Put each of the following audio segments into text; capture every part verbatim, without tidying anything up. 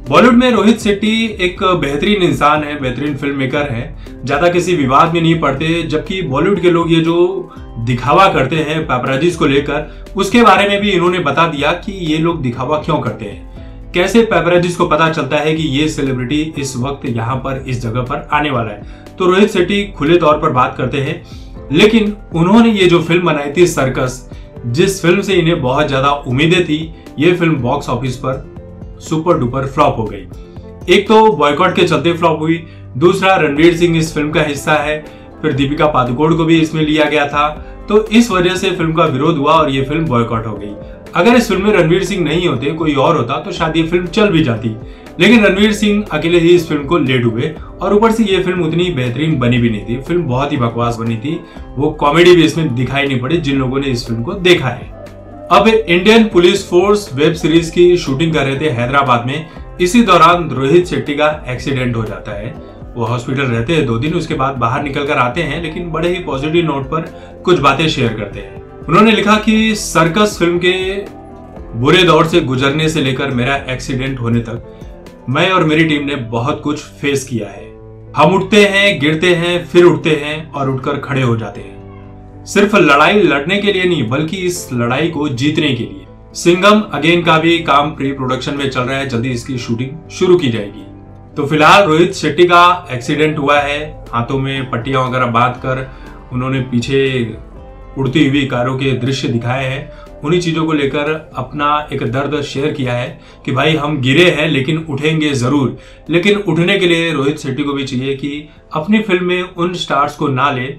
बॉलीवुड में रोहित शेट्टी एक बेहतरीन इंसान है, बेहतरीन फिल्म मेकर है, ज्यादा किसी विवाद में नहीं पड़ते। जबकि बॉलीवुड के लोग ये जो दिखावा करते हैं पैपराजीज को लेकर, उसके बारे में भी इन्होंने बता दिया कि ये लोग दिखावा क्यों करते हैं, कैसे पैपराजीज को पता चलता है कि ये सेलिब्रिटी इस वक्त यहाँ पर इस जगह पर आने वाला है। तो रोहित शेट्टी खुले तौर पर बात करते हैं, लेकिन उन्होंने ये जो फिल्म बनाई थी सर्कस, जिस फिल्म से इन्हें बहुत ज्यादा उम्मीदें थी, ये फिल्म बॉक्स ऑफिस पर सुपर डुपर फ्लॉप हो गई। एक तो बॉयकॉट के चलते फ्लॉप हुई, दूसरा रणवीर सिंह इस फिल्म का हिस्सा है, फिर दीपिका पादुकोण को भी इसमें लिया गया था, तो इस वजह से फिल्म का विरोध हुआ और ये फिल्म बॉयकॉट हो गई। अगर इस फिल्म में रणवीर सिंह नहीं होते, कोई और होता, तो शायद ये फिल्म चल भी जाती, लेकिन रणवीर सिंह अकेले ही इस फिल्म को ले डूबे और ऊपर से ये फिल्म उतनी बेहतरीन बनी भी नहीं थी। फिल्म बहुत ही बकवास बनी थी, वो कॉमेडी भी इसमें दिखाई नहीं पड़ी जिन लोगों ने इस फिल्म को देखा है। अब Indian police force web series की शूटिंग कर रहे थे हैदराबाद में, इसी दौरान रोहित शेट्टी का एक्सीडेंट हो जाता है। वो हॉस्पिटल रहते हैं दो दिन, उसके बाद बाहर निकल कर आते हैं, लेकिन बड़े ही पॉजिटिव नोट पर कुछ बातें शेयर करते हैं। उन्होंने लिखा कि सर्कस फिल्म के बुरे दौर से गुजरने से लेकर मेरा एक्सीडेंट होने तक मैं और मेरी टीम ने बहुत कुछ फेस किया है। हम उठते हैं, गिरते हैं, फिर उठते हैं और उठकर खड़े हो जाते हैं, सिर्फ लड़ाई लड़ने के लिए नहीं, बल्कि इस लड़ाई को जीतने के लिए। सिंघम अगेन का भी काम प्री प्रोडक्शन में चल रहा है, जल्दी इसकी शूटिंग शुरू की जाएगी। तो फिलहाल रोहित शेट्टी का एक्सीडेंट हुआ है, हाथों में पट्टियां वगैरह बांध कर उन्होंने पीछे उड़ती हुई कारों के दृश्य दिखाए हैं। उन्हीं चीजों को लेकर अपना एक दर्द शेयर किया है कि भाई हम गिरे हैं लेकिन उठेंगे जरूर। लेकिन उठने के लिए रोहित शेट्टी को भी चाहिए कि अपनी फिल्म में उन स्टार्स को ना ले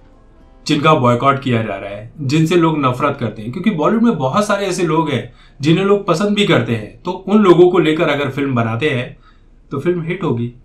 जिनका बॉयकॉट किया जा रहा है, जिनसे लोग नफरत करते हैं, क्योंकि बॉलीवुड में बहुत सारे ऐसे लोग हैं जिन्हें लोग पसंद भी करते हैं। तो उन लोगों को लेकर अगर फिल्म बनाते हैं तो फिल्म हिट होगी।